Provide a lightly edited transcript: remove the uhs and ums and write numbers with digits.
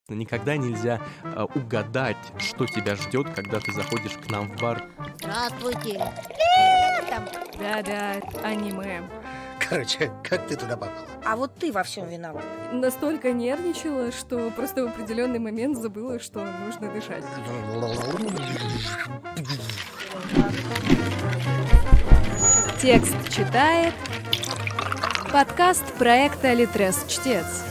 Никогда нельзя угадать, что тебя ждет, когда ты заходишь к нам в бар. Здравствуйте. Там. Да-да, аниме. Короче, как ты туда попала? А вот ты во всем виноват. Настолько нервничала, что просто в определенный момент забыла, что нужно дышать. Текст читает подкаст проекта «Литрес Чтец».